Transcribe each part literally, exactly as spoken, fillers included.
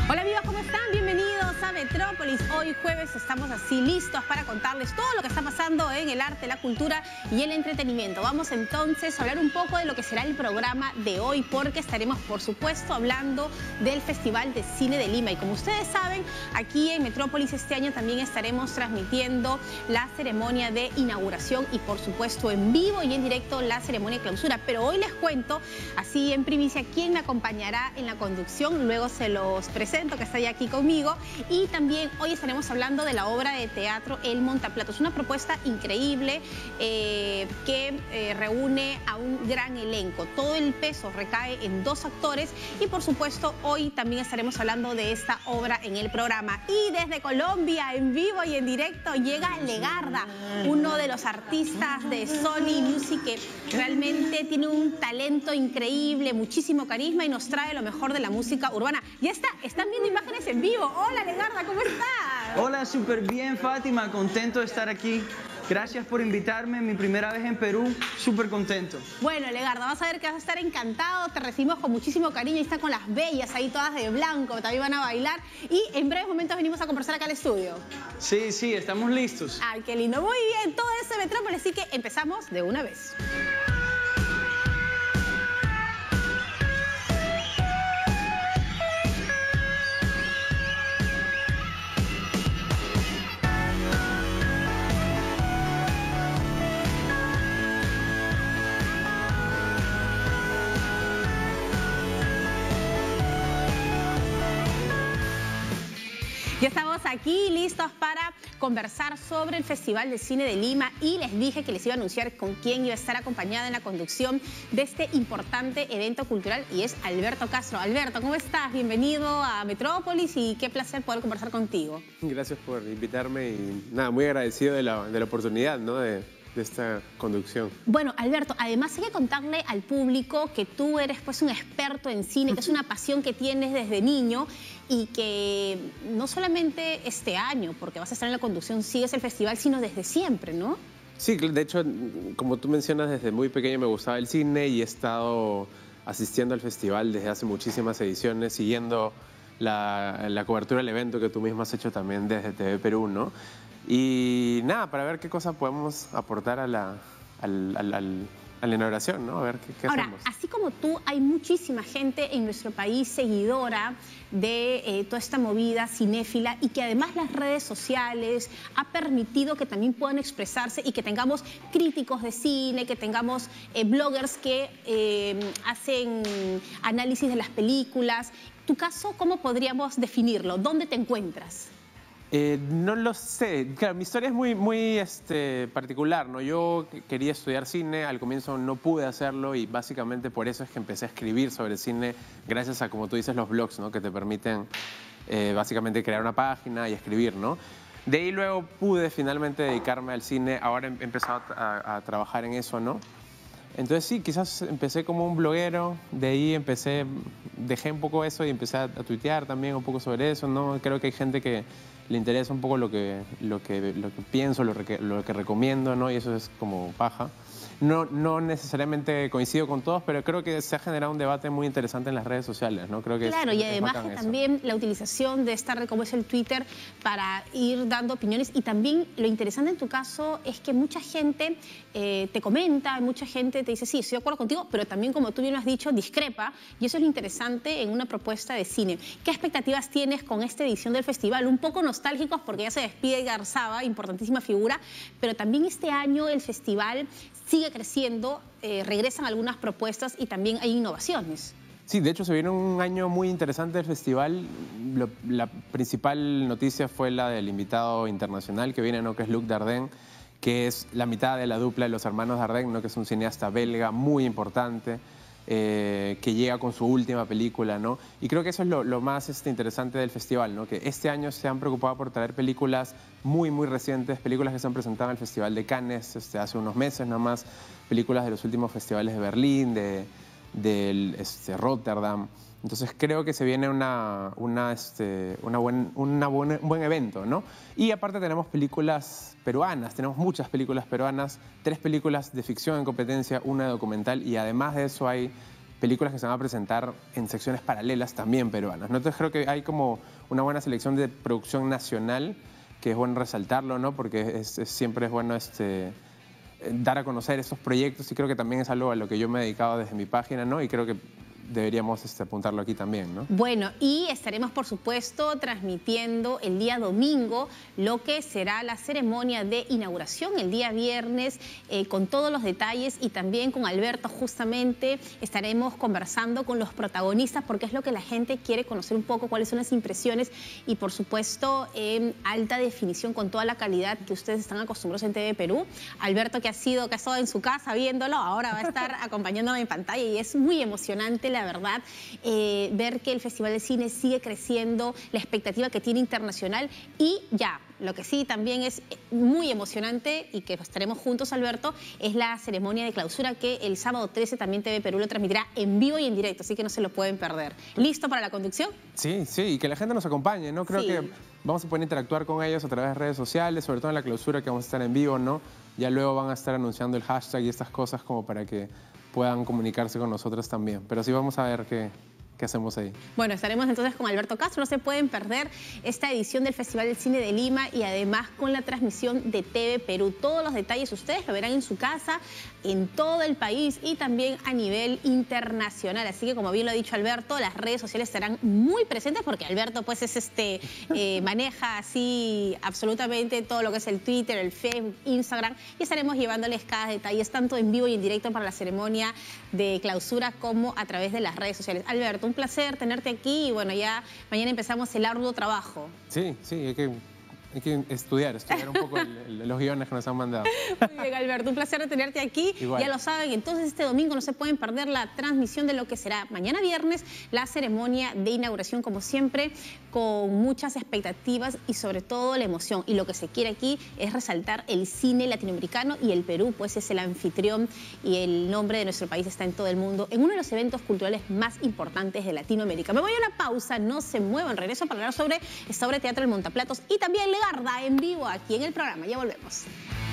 Hola amigos, ¿cómo están? Bienvenidos a Metrópolis. Hoy jueves estamos así listos para contarles todo lo que está pasando en el arte, la cultura y el entretenimiento. Vamos entonces a hablar un poco de lo que será el programa de hoy, porque estaremos por supuesto hablando del Festival de Cine de Lima. Y como ustedes saben, aquí en Metrópolis este año también estaremos transmitiendo la ceremonia de inauguración y por supuesto en vivo y en directo la ceremonia de clausura. Pero hoy les cuento así en primicia quién me acompañará en la conducción. Luego se los presento, que está ya aquí conmigo, y también hoy estaremos hablando de la obra de teatro El Montaplatos, una propuesta increíble eh, que eh, reúne a un gran elenco. Todo el peso recae en dos actores y por supuesto hoy también estaremos hablando de esta obra en el programa. Y desde Colombia, en vivo y en directo, llega Legarda, uno de los artistas de Sony Music que realmente tiene un talento increíble, muchísimo carisma y nos trae lo mejor de la música urbana. Ya está, están viendo imágenes en vivo. Hola Legarda, ¿cómo estás? Hola, súper bien Fátima, contento de estar aquí. Gracias por invitarme, mi primera vez en Perú, súper contento. Bueno, Legarda, vas a ver que vas a estar encantado, te recibimos con muchísimo cariño y están con las bellas ahí todas de blanco, también van a bailar y en breves momentos venimos a conversar acá al estudio. Sí, sí, estamos listos. Ay, qué lindo, muy bien, todo eso de Metrópolis, así que empezamos de una vez. Ya estamos aquí listos para conversar sobre el Festival de Cine de Lima y les dije que les iba a anunciar con quién iba a estar acompañada en la conducción de este importante evento cultural y es Alberto Castro. Alberto, ¿cómo estás? Bienvenido a Metrópolis y qué placer poder conversar contigo. Gracias por invitarme y nada, muy agradecido de la, de la oportunidad, ¿no? de, de esta conducción. Bueno, Alberto, además hay que contarle al público que tú eres pues un experto en cine, que es una pasión que tienes desde niño y que no solamente este año, porque vas a estar en la conducción, sigues el festival, sino desde siempre, ¿no? Sí, de hecho, como tú mencionas, desde muy pequeño me gustaba el cine y he estado asistiendo al festival desde hace muchísimas ediciones, siguiendo la, la cobertura del evento que tú mismo has hecho también desde T V Perú, ¿no? Y nada, para ver qué cosa podemos aportar a la, al, al, al, a la inauguración, ¿no? A ver qué, qué Ahora, hacemos. así como tú, hay muchísima gente en nuestro país seguidora de eh, toda esta movida cinéfila y que además las redes sociales ha permitido que también puedan expresarse y que tengamos críticos de cine, que tengamos eh, bloggers que eh, hacen análisis de las películas. ¿Tu caso cómo podríamos definirlo? ¿Dónde te encuentras? Eh, no lo sé. Claro, mi historia es muy, muy este, particular, ¿no? Yo quería estudiar cine, al comienzo no pude hacerlo y básicamente por eso es que empecé a escribir sobre cine gracias a, como tú dices, los blogs, ¿no? Que te permiten eh, básicamente crear una página y escribir, ¿no? De ahí luego pude finalmente dedicarme al cine. Ahora he empezado a, a trabajar en eso, ¿no? Entonces sí, quizás empecé como un bloguero, de ahí empecé, dejé un poco eso y empecé a, a tuitear también un poco sobre eso, ¿no? Creo que hay gente que le interesa un poco lo que, lo que, lo que pienso, lo que, lo que recomiendo, ¿no? Y eso es como paja. No, no necesariamente coincido con todos, pero creo que se ha generado un debate muy interesante en las redes sociales, ¿no? Creo que claro, es, y además es que eso. también la utilización de esta red como es el Twitter para ir dando opiniones y también lo interesante en tu caso es que mucha gente eh, te comenta, mucha gente te dice sí, estoy de acuerdo contigo, pero también como tú bien lo has dicho, discrepa y eso es lo interesante en una propuesta de cine. ¿Qué expectativas tienes con esta edición del festival? Un poco nostálgicos porque ya se despide Edgar Saba, importantísima figura, pero también este año el festival sigue creciendo, eh, regresan algunas propuestas y también hay innovaciones. Sí, de hecho se viene un año muy interesante del festival. Lo, la principal noticia fue la del invitado internacional que viene, ¿no? Que es Luc Dardenne, que es la mitad de la dupla de los hermanos Dardenne, ¿no? Que es un cineasta belga muy importante. Eh, que llega con su última película, ¿no? Y creo que eso es lo, lo más este, interesante del festival, ¿no? Que este año se han preocupado por traer películas muy, muy recientes, películas que se han presentado en el Festival de Cannes este, hace unos meses nomás, películas de los últimos festivales de Berlín, de, de este, Rotterdam. Entonces creo que se viene una, una, este, una buen, una buen, un buen evento, ¿no? Y aparte tenemos películas peruanas, tenemos muchas películas peruanas, tres películas de ficción en competencia, una documental y además de eso hay películas que se van a presentar en secciones paralelas también peruanas, ¿no? Entonces creo que hay como una buena selección de producción nacional, que es bueno resaltarlo, ¿no? Porque es, es, siempre es bueno este, dar a conocer estos proyectos, y creo que también es algo a lo que yo me he dedicado desde mi página, ¿no? Y creo que deberíamos este, apuntarlo aquí también, ¿no? Bueno, y estaremos, por supuesto, transmitiendo el día domingo lo que será la ceremonia de inauguración el día viernes, eh, con todos los detalles, y también con Alberto justamente estaremos conversando con los protagonistas, porque es lo que la gente quiere conocer un poco, cuáles son las impresiones, y por supuesto en alta definición, con toda la calidad que ustedes están acostumbrados en T V Perú. Alberto, que ha sido, que ha estado en su casa viéndolo, ahora va a estar acompañándome en pantalla, y es muy emocionante, la verdad, eh, ver que el Festival de Cine sigue creciendo, la expectativa que tiene internacional, y ya, lo que sí también es muy emocionante, y que estaremos juntos, Alberto, es la ceremonia de clausura, que el sábado trece también T V Perú lo transmitirá en vivo y en directo, así que no se lo pueden perder. ¿Listo para la conducción? Sí, sí, y que la gente nos acompañe, ¿no? Creo sí. que vamos a poder interactuar con ellos a través de redes sociales, sobre todo en la clausura, que vamos a estar en vivo, ¿no? Ya luego van a estar anunciando el hashtag y estas cosas como para que puedan comunicarse con nosotros también. Pero sí vamos a ver qué, qué hacemos ahí. Bueno, estaremos entonces con Alberto Castro. No se pueden perder esta edición del Festival del Cine de Lima, y además con la transmisión de T V Perú. Todos los detalles ustedes lo verán en su casa, en todo el país y también a nivel internacional. Así que, como bien lo ha dicho Alberto, las redes sociales estarán muy presentes, porque Alberto pues es este eh, maneja así absolutamente todo lo que es el Twitter, el Facebook, Instagram, y estaremos llevándoles cada detalle, tanto en vivo y en directo para la ceremonia de clausura como a través de las redes sociales. Alberto, un placer tenerte aquí, y bueno, ya mañana empezamos el arduo trabajo. Sí, sí, hay que, hay que estudiar, estudiar un poco el, el, los guiones que nos han mandado. Muy bien, Alberto, un placer tenerte aquí. Igual. Ya lo saben, entonces este domingo no se pueden perder la transmisión de lo que será mañana viernes, la ceremonia de inauguración, como siempre, con muchas expectativas y sobre todo la emoción. Y lo que se quiere aquí es resaltar el cine latinoamericano, y el Perú pues es el anfitrión, y el nombre de nuestro país está en todo el mundo, en uno de los eventos culturales más importantes de Latinoamérica. Me voy a una pausa, no se muevan, regreso para hablar sobre esta obra de teatro El Montaplatos y también Legarda en vivo aquí en el programa. Ya volvemos.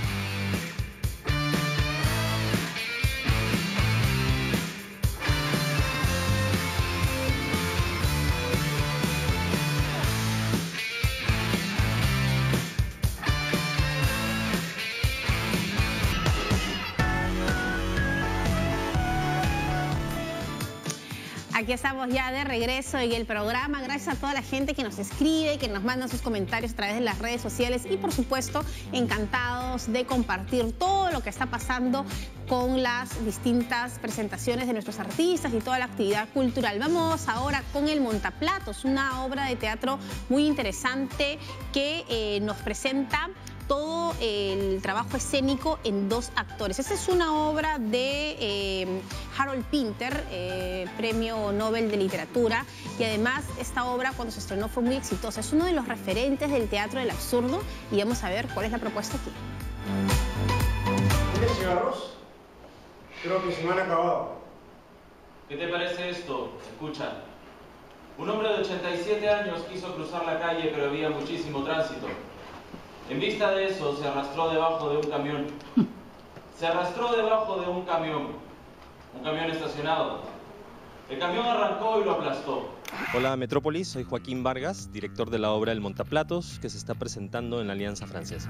Aquí estamos ya de regreso en el programa. Gracias a toda la gente que nos escribe, que nos manda sus comentarios a través de las redes sociales, y por supuesto encantados de compartir todo lo que está pasando con las distintas presentaciones de nuestros artistas y toda la actividad cultural. Vamos ahora con El Montaplatos, una obra de teatro muy interesante que eh, nos presenta todo el trabajo escénico en dos actores. Esta es una obra de eh, Harold Pinter, eh, premio Nobel de Literatura, y además esta obra cuando se estrenó fue muy exitosa. Es uno de los referentes del teatro del absurdo, y vamos a ver cuál es la propuesta aquí. ¿Tienes cigarros? Creo que se me han acabado. ¿Qué te parece esto? Escucha. Un hombre de ochenta y siete años quiso cruzar la calle, pero había muchísimo tránsito. En vista de eso, se arrastró debajo de un camión. Se arrastró debajo de un camión. Un camión estacionado. El camión arrancó y lo aplastó. Hola Metrópolis, soy Joaquín Vargas, director de la obra El Montaplatos, que se está presentando en la Alianza Francesa.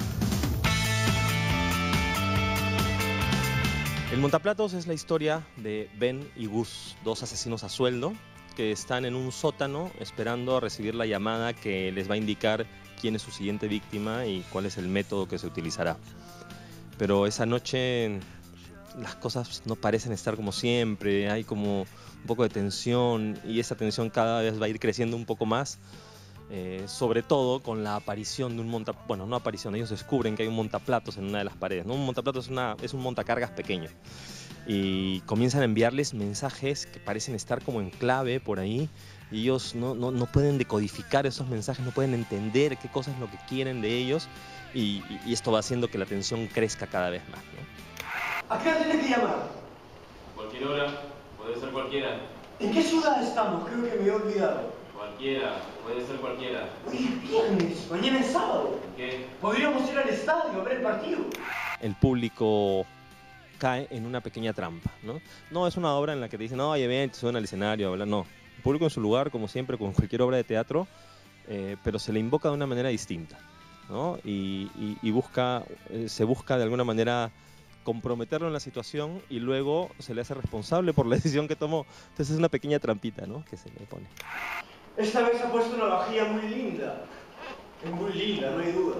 El Montaplatos es la historia de Ben y Gus, dos asesinos a sueldo que están en un sótano esperando a recibir la llamada que les va a indicar quién es su siguiente víctima y cuál es el método que se utilizará. Pero esa noche las cosas no parecen estar como siempre, hay como un poco de tensión, y esa tensión cada vez va a ir creciendo un poco más, eh, sobre todo con la aparición de un monta... Bueno, no aparición, ellos descubren que hay un montaplatos en una de las paredes, ¿no? Un montaplatos es, una... es un montacargas pequeño, y comienzan a enviarles mensajes que parecen estar como en clave por ahí, y ellos no, no, no pueden decodificar esos mensajes, no pueden entender qué cosa es lo que quieren de ellos, y, y, y esto va haciendo que la tensión crezca cada vez más, ¿no? ¿A qué hora tienes que llamar? Cualquier hora, puede ser cualquiera. ¿En qué ciudad estamos? Creo que me he olvidado. Cualquiera, puede ser cualquiera. Hoy es viernes, mañana es sábado. ¿Qué? Podríamos ir al estadio a ver el partido. El público cae en una pequeña trampa, ¿no? No es una obra en la que te dicen, no, oye, ven, suena al escenario, habla, no. El público en su lugar, como siempre, con cualquier obra de teatro, eh, pero se le invoca de una manera distinta, ¿no? Y, y, y busca, eh, se busca de alguna manera comprometerlo en la situación y luego se le hace responsable por la decisión que tomó. Entonces es una pequeña trampita, ¿no?, que se le pone. Esta vez ha puesto una vajilla muy linda. Es muy linda, no hay duda.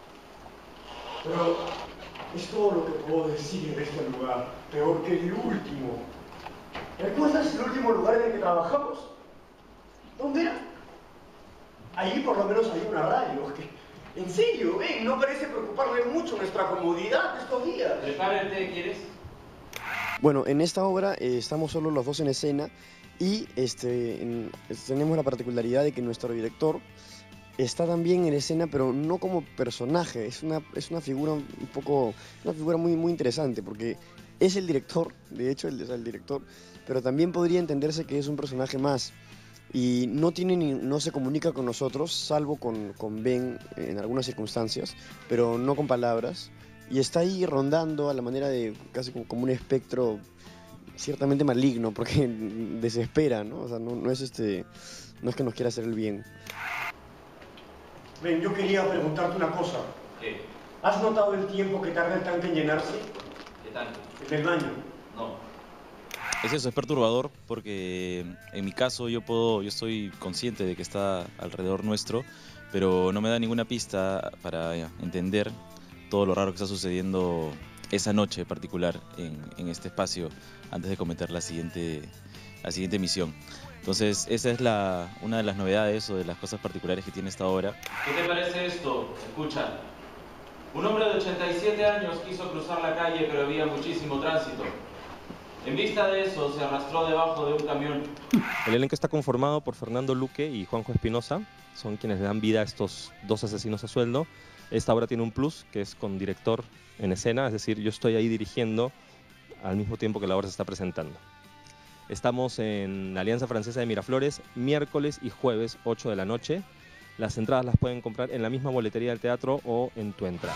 Pero es todo lo que puedo decir de este lugar. Peor que el último. ¿Recuerdas el último lugar en el que trabajamos? ¿Dónde era? Allí por lo menos hay una radio. Que, en serio, ven, no parece preocuparle mucho nuestra comodidad estos días. Prepárate, ¿quieres? Bueno, en esta obra eh, estamos solo los dos en escena y este, en, tenemos la particularidad de que nuestro director está también en escena, pero no como personaje, es una, es una figura un poco, una figura muy, muy interesante, porque es el director, de hecho, el, el director, pero también podría entenderse que es un personaje más, y no, tiene ni, no se comunica con nosotros, salvo con, con Ben en algunas circunstancias, pero no con palabras, y está ahí rondando a la manera de casi como, como un espectro ciertamente maligno, porque desespera, ¿no? O sea, no, no es este, no es que nos quiera hacer el bien. Ben, yo quería preguntarte una cosa. ¿Qué? ¿Has notado el tiempo que tarda el tanque en llenarse? ¿Qué tanque? En el baño. No. Es eso, es perturbador porque en mi caso yo puedo, yo estoy consciente de que está alrededor nuestro, pero no me da ninguna pista para entender todo lo raro que está sucediendo esa noche en particular en, en este espacio antes de cometer la siguiente, la siguiente misión. Entonces esa es la, una de las novedades o de las cosas particulares que tiene esta obra. ¿Qué te parece esto? Escucha. Un hombre de ochenta y siete años quiso cruzar la calle, pero había muchísimo tránsito. En vista de eso, se arrastró debajo de un camión. El elenco está conformado por Fernando Luque y Juanjo Espinosa, son quienes le dan vida a estos dos asesinos a sueldo. Esta obra tiene un plus, que es con director en escena, es decir, yo estoy ahí dirigiendo al mismo tiempo que la obra se está presentando. Estamos en la Alianza Francesa de Miraflores, miércoles y jueves, ocho de la noche. Las entradas las pueden comprar en la misma boletería del teatro o en Tu Entrada.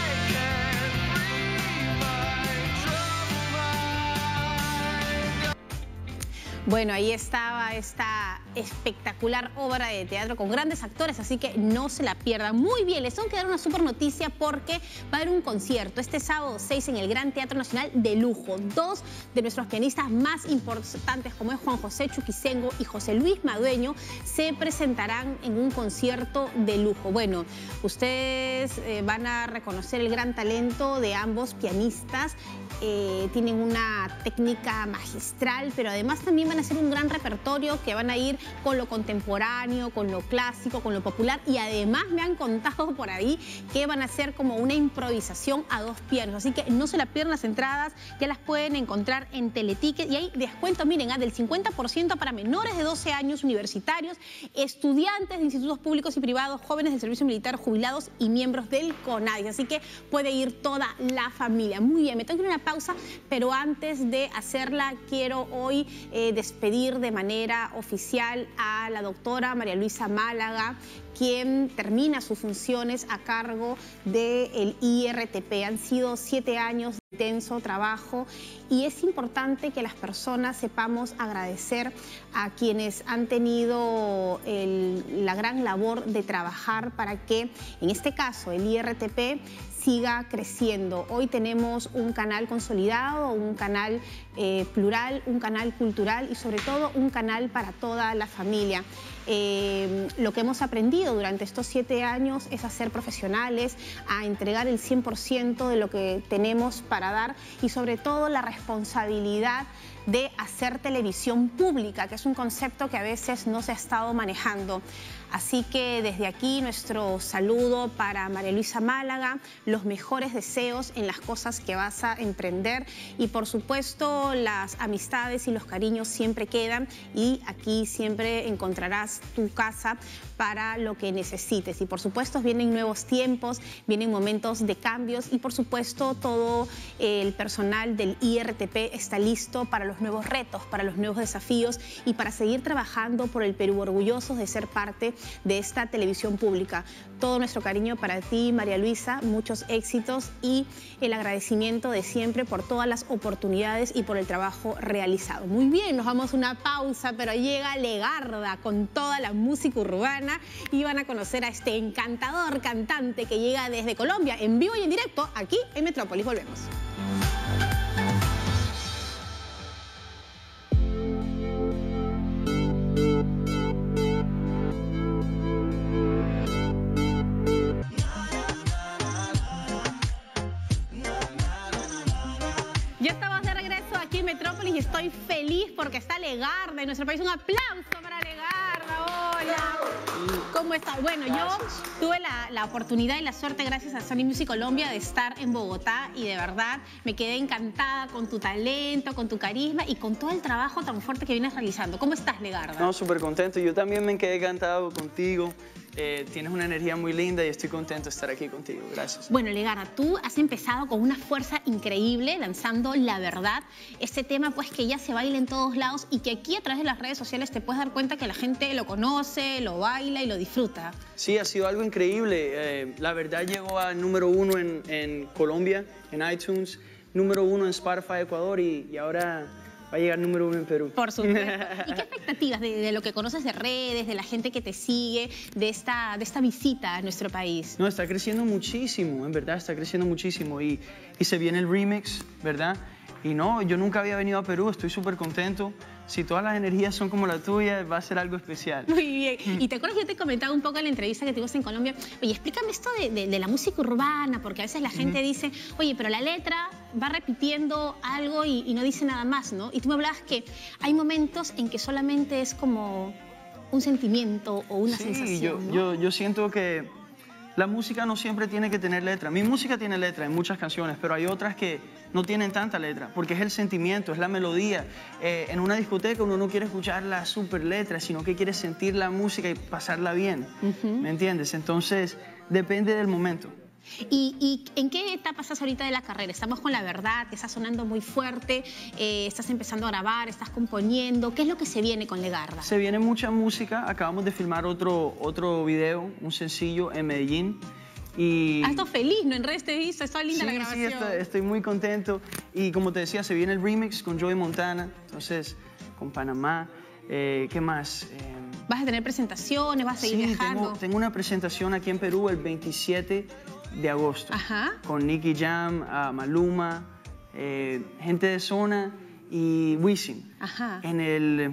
Bueno, ahí estaba esta espectacular obra de teatro con grandes actores, así que no se la pierdan. Muy bien, les tengo que dar una súper noticia porque va a haber un concierto este sábado seis en el Gran Teatro Nacional de lujo. Dos de nuestros pianistas más importantes, como es Juan José Chuquisengo y José Luis Madueño, se presentarán en un concierto de lujo. Bueno, ustedes eh, van a reconocer el gran talento de ambos pianistas. Eh, tienen una técnica magistral, pero además también van a hacer un gran repertorio que van a ir con lo contemporáneo, con lo clásico, con lo popular, y además me han contado por ahí que van a hacer como una improvisación a dos pianos, así que no se la pierdan. Las entradas ya las pueden encontrar en Teleticket y hay descuento, miren, ah, del cincuenta por ciento para menores de doce años, universitarios, estudiantes de institutos públicos y privados, jóvenes del servicio militar, jubilados y miembros del CONADIS, así que puede ir toda la familia. Muy bien, me tengo que ir a una pausa, pero antes de hacerla quiero hoy eh, despedir de manera oficial a la doctora María Luisa Málaga, quien termina sus funciones a cargo del I R T P. Han sido siete años de intenso trabajo y es importante que las personas sepamos agradecer a quienes han tenido el, la gran labor de trabajar para que, en este caso, el I R T P siga creciendo. Hoy tenemos un canal consolidado, un canal eh, plural, un canal cultural y sobre todo un canal para toda la familia. Eh, lo que hemos aprendido durante estos siete años es a ser profesionales, a entregar el cien por ciento de lo que tenemos para dar y sobre todo la responsabilidad de hacer televisión pública, que es un concepto que a veces no se ha estado manejando. Así que desde aquí nuestro saludo para María Luisa Málaga, los mejores deseos en las cosas que vas a emprender y por supuesto las amistades y los cariños siempre quedan y aquí siempre encontrarás es tu casa para lo que necesites. Y por supuesto vienen nuevos tiempos, vienen momentos de cambios y por supuesto todo el personal del I R T P está listo para los nuevos retos, para los nuevos desafíos y para seguir trabajando por el Perú, orgullosos de ser parte de esta televisión pública. Todo nuestro cariño para ti, María Luisa, muchos éxitos y el agradecimiento de siempre por todas las oportunidades y por el trabajo realizado. Muy bien, nos vamos a una pausa, pero llega Legarda con toda la música urbana y van a conocer a este encantador cantante que llega desde Colombia, en vivo y en directo, aquí en Metrópolis. Volvemos. Ya estamos de regreso aquí en Metrópolis y estoy feliz porque está Legarda en nuestro país. Un aplauso para Legarda. Hola. ¿Cómo estás? Bueno, yo tuve la, la oportunidad y la suerte, gracias a Sony Music Colombia, de estar en Bogotá y de verdad me quedé encantada con tu talento, con tu carisma y con todo el trabajo tan fuerte que vienes realizando. ¿Cómo estás, Legarda? No, súper contento. Yo también me quedé encantado contigo. Eh, tienes una energía muy linda y estoy contento de estar aquí contigo. Gracias. Bueno, Legarda, tú has empezado con una fuerza increíble lanzando La Verdad, este tema pues que ya se baila en todos lados y que aquí a través de las redes sociales te puedes dar cuenta que la gente lo conoce, lo baila y lo disfruta. Sí, ha sido algo increíble. Eh, La Verdad llegó a número uno en, en Colombia, en iTunes, número uno en Spotify Ecuador y, y ahora va a llegar número uno en Perú. Por supuesto. ¿Y qué expectativas de, de lo que conoces de redes, de la gente que te sigue, de esta, de esta visita a nuestro país? No, está creciendo muchísimo, en verdad, está creciendo muchísimo. Y, y se viene el remix, ¿verdad? Y no, yo nunca había venido a Perú, estoy súper contento. Si todas las energías son como la tuya, va a ser algo especial. Muy bien. Y te acuerdas que yo te comentaba un poco en la entrevista que tuvimos en Colombia. Oye, explícame esto de, de, de la música urbana, porque a veces la gente uh-huh. dice, oye, pero la letra va repitiendo algo y, y no dice nada más, ¿no? Y tú me hablabas que hay momentos en que solamente es como un sentimiento o una sí, sensación, yo, ¿no? yo, yo siento que la música no siempre tiene que tener letra. Mi música tiene letra en muchas canciones, pero hay otras que no tienen tanta letra, porque es el sentimiento, es la melodía. Eh, en una discoteca uno no quiere escuchar la super letra, sino que quiere sentir la música y pasarla bien, uh-huh. ¿me entiendes? Entonces, depende del momento. ¿Y, ¿Y en qué etapa estás ahorita de la carrera? Estamos con La Verdad, que está sonando muy fuerte, eh, estás empezando a grabar, estás componiendo. ¿Qué es lo que se viene con Legarda? Se viene mucha música, acabamos de filmar otro, otro video, un sencillo en Medellín. Y... Ah, estoy feliz, ¿no? En redes te he visto, está linda sí, la grabación. Sí, estoy, estoy muy contento. Y como te decía, se viene el remix con Joey Montana, entonces con Panamá. Eh, ¿Qué más? Eh, ¿Vas a tener presentaciones? ¿Vas a seguir sí, viajando? Tengo, tengo una presentación aquí en Perú el veintisiete de agosto. Ajá. Con Nicky Jam, uh, Maluma, eh, gente de zona y Wisin. Ajá. En el,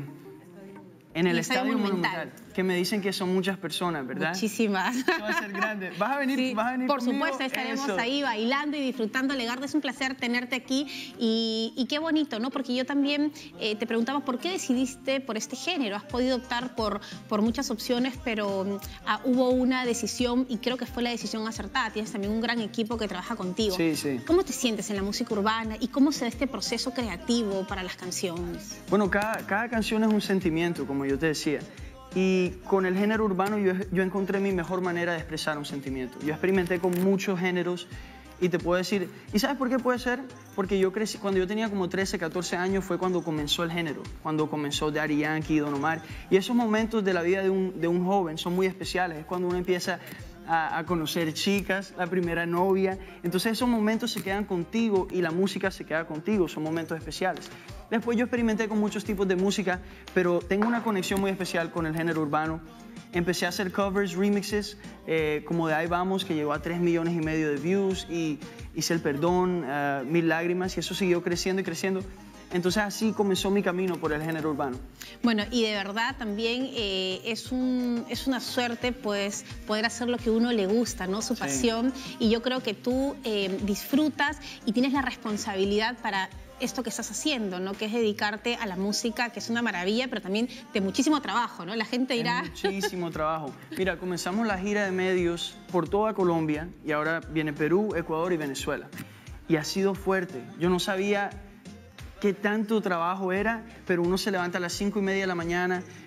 en el Estadio Estadio Monumental. Monumental. Que me dicen que son muchas personas, ¿verdad? Muchísimas. Esto va a ser grande. ¿Vas a venir, Sí, ¿vas a venir por conmigo? supuesto, estaremos Eso. ahí bailando y disfrutando. Legarda, es un placer tenerte aquí y, y qué bonito, ¿no? Porque yo también eh, te preguntaba por qué decidiste por este género. Has podido optar por, por muchas opciones, pero ah, hubo una decisión y creo que fue la decisión acertada. Tienes también un gran equipo que trabaja contigo. Sí, sí. ¿Cómo te sientes en la música urbana y cómo se da este proceso creativo para las canciones? Bueno, cada, cada canción es un sentimiento, como yo te decía. Y con el género urbano yo, yo encontré mi mejor manera de expresar un sentimiento. Yo experimenté con muchos géneros y te puedo decir... ¿Y sabes por qué puede ser? Porque yo crecí, cuando yo tenía como trece, catorce años fue cuando comenzó el género, cuando comenzó Daddy Yankee, Don Omar. Y esos momentos de la vida de un, de un joven son muy especiales. Es cuando uno empieza a, a conocer chicas, la primera novia. Entonces esos momentos se quedan contigo y la música se queda contigo. Son momentos especiales. Después yo experimenté con muchos tipos de música, pero tengo una conexión muy especial con el género urbano. Empecé a hacer covers, remixes, eh, como de Ahí Vamos, que llegó a tres millones y medio de views, y hice El Perdón, uh, Mil Lágrimas, y eso siguió creciendo y creciendo. Entonces así comenzó mi camino por el género urbano. Bueno, y de verdad también eh, es, un, es una suerte pues poder hacer lo que uno le gusta, ¿no? Su pasión. Sí. Y yo creo que tú eh, disfrutas y tienes la responsabilidad para esto que estás haciendo, ¿no? Que es dedicarte a la música, que es una maravilla, pero también de muchísimo trabajo, ¿no? La gente dirá... Es muchísimo trabajo. Mira, comenzamos la gira de medios por toda Colombia y ahora viene Perú, Ecuador y Venezuela. Y ha sido fuerte. Yo no sabía qué tanto trabajo era, pero uno se levanta a las cinco y media de la mañana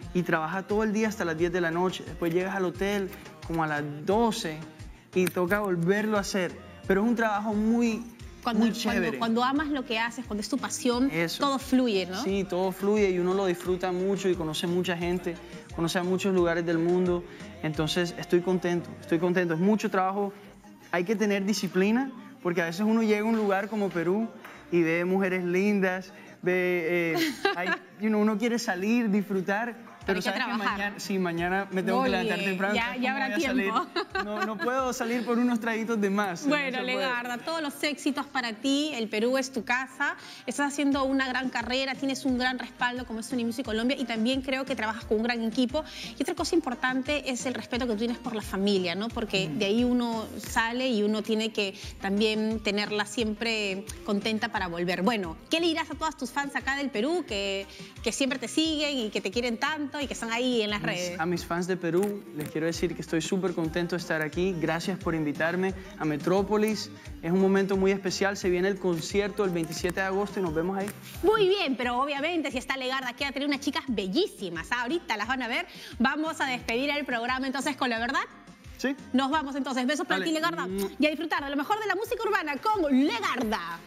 y trabaja todo el día hasta las diez de la noche. Después llegas al hotel como a las doce y toca volverlo a hacer. Pero es un trabajo muy, cuando, muy chévere. Cuando, cuando amas lo que haces, cuando es tu pasión, Eso. todo fluye, ¿no? Sí, todo fluye y uno lo disfruta mucho y conoce mucha gente, conoce a muchos lugares del mundo. Entonces estoy contento, estoy contento. Es mucho trabajo, hay que tener disciplina, porque a veces uno llega a un lugar como Perú y ve mujeres lindas, ve, eh, hay, you know, uno quiere salir, disfrutar. Pero, pero hay sabes que que trabajar. mañana, sí, mañana me tengo Oye, que levantar temprano. ya- ya habrá voy a tiempo. salir. No, no puedo salir por unos traguitos de más. Bueno, no se puede. Legarda, todos los éxitos para ti. El Perú es tu casa. Estás haciendo una gran carrera, tienes un gran respaldo como es Unimusic Colombia y también creo que trabajas con un gran equipo. Y otra cosa importante es el respeto que tú tienes por la familia, ¿no? Porque de ahí uno sale y uno tiene que también tenerla siempre contenta para volver. Bueno, ¿qué le dirás a todas tus fans acá del Perú que, que siempre te siguen y que te quieren tanto y que están ahí en las redes? A mis fans de Perú les quiero decir que estoy súper contento de estar aquí. Gracias por invitarme a Metrópolis. Es un momento muy especial. Se viene el concierto el veintisiete de agosto y nos vemos ahí. Muy bien, pero obviamente si está Legarda aquí va a tener unas chicas bellísimas. ¿Ah? Ahorita las van a ver. Vamos a despedir el programa entonces con La Verdad. Sí. Nos vamos entonces. Besos para Dale. ti, Legarda. Y a disfrutar de lo mejor de la música urbana con Legarda.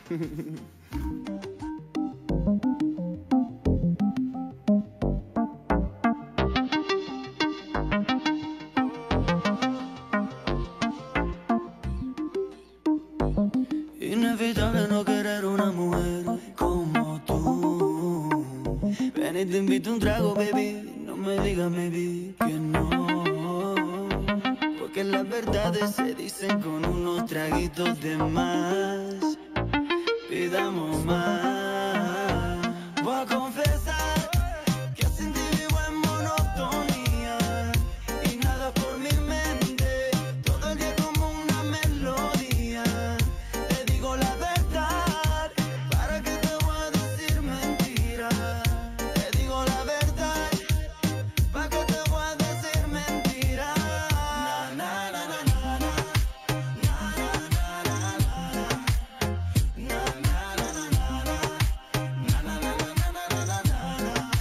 Inevitable no querer una mujer como tú. Ven y te invito a un trago, baby. No me digas, maybe, que no. Porque las verdades se dicen con unos traguitos de más. Pidamos más. Voy a confesar que sin ti vivo en monotonía y nada por mi mente. Todo el día como una melodía. Te digo la verdad, ¿para qué te voy a decir mentiras? Te digo la verdad, ¿para qué te voy a decir mentiras? Na, na, na, na, na, na. Na, na, na, na, na, na. Na, na, na, na, na, na. Na, na, na, na, na, na, na, na.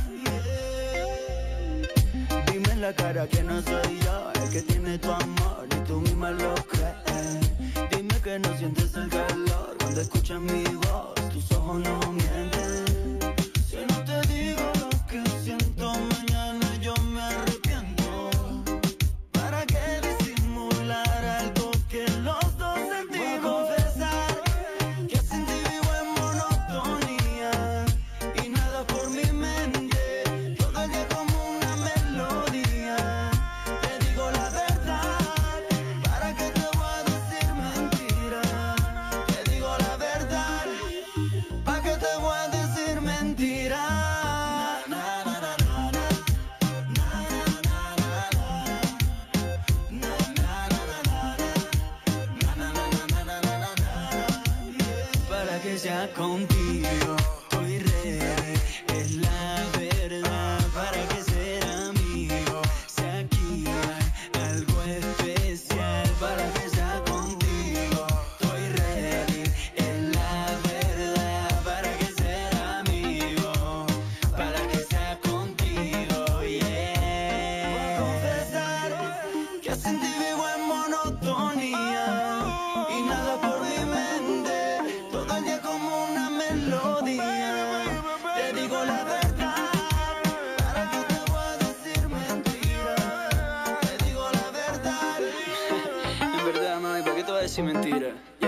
Yeah. Dime en la cara que no soy yo el que tiene tu amor, ni tú misma lo crees. Dime que no sientes el calor cuando escuchas mi voz, tus ojos no mienten. Si no te digo lo que siento, mañana yo me arrepiento. ¿Para qué disimular algo que los dos sentimos? Voy a confesar que sin ti vivo en monotonía y nada por mi mente. Todo el día como una melodía. Te digo la verdad, ¿para qué te voy a decir mentiras? Te digo la verdad, ¿para qué te voy a decir mentiras? Na, na, na, na, na. Na, na, na, na, na. Na, na, na, na, na, na. Na, na, na, na, na, na, na, na. Yeah. Para que sea contigo, estoy ready, es la verdad. Para que ser amigo, sea aquí algo especial. Para que sea contigo, estoy ready, es la verdad. Para que ser amigo, para que sea contigo, yeah. Voy a confesar que sin ti vivo en monotonía y nada por mi mente. Todo el día como una melodía. Te digo la verdad, ¿para qué te voy a decir mentiras? Te digo la verdad. En verdad, mami, ¿para qué te voy a decir mentiras?